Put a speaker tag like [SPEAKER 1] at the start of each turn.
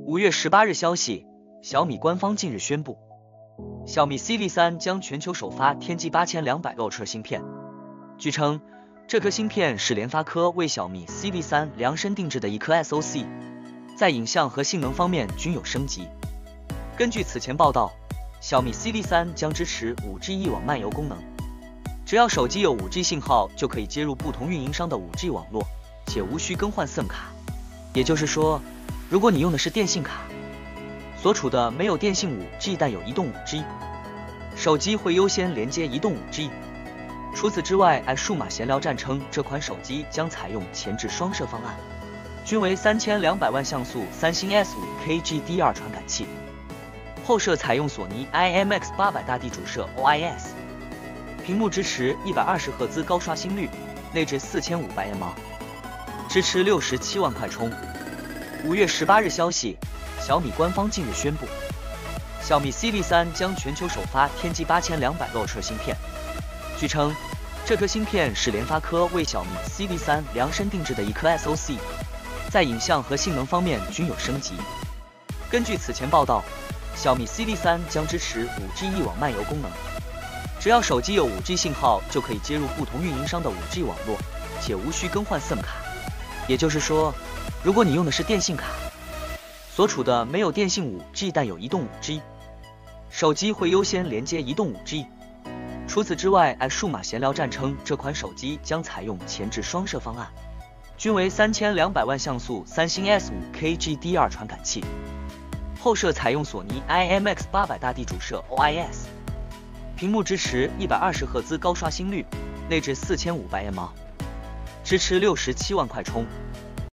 [SPEAKER 1] 5月18日消息，小米官方近日宣布，小米 Series3 将全球首发天玑8200 Ultra 芯片。据称，这颗芯片是联发科为小米 Series3 量身定制的一颗 SoC， 在影像和性能方面均有升级。根据此前报道，小米 Series3 将支持 5G 一网漫游功能，只要手机有 5G 信号，就可以接入不同运营商的 5G 网络，且无需更换 SIM 卡。也就是说，如果你用的是电信卡，所处的没有电信 5G 但有移动 5G， 手机会优先连接移动 5G。除此之外，数码闲聊站称这款手机将采用前置双摄方案，均为3200万像素三星 S5K GDR 传感器，后摄采用索尼 IMX800大地主摄 OIS， 屏幕支持120赫兹高刷新率，内置4500mAh， 支持67万快充。5月18日消息，小米官方近日宣布，小米 Series3 将全球首发天玑8200 Ultra 芯片。据称，这颗芯片是联发科为小米 Series3 量身定制的一颗 SoC， 在影像和性能方面均有升级。根据此前报道，小米 Series3 将支持 5G 一网漫游功能，只要手机有 5G 信号，就可以接入不同运营商的 5G 网络，且无需更换 SIM 卡。也就是说，如果你用的是电信卡，所处的没有电信 5G 但有移动 5G， 手机会优先连接移动 5G。除此之外，数码闲聊站称这款手机将采用前置双摄方案，均为3200万像素三星 S5K GDR 传感器，后摄采用索尼 IMX800大地主摄 OIS， 屏幕支持120赫兹高刷新率，内置4500mAh， 支持67万快充。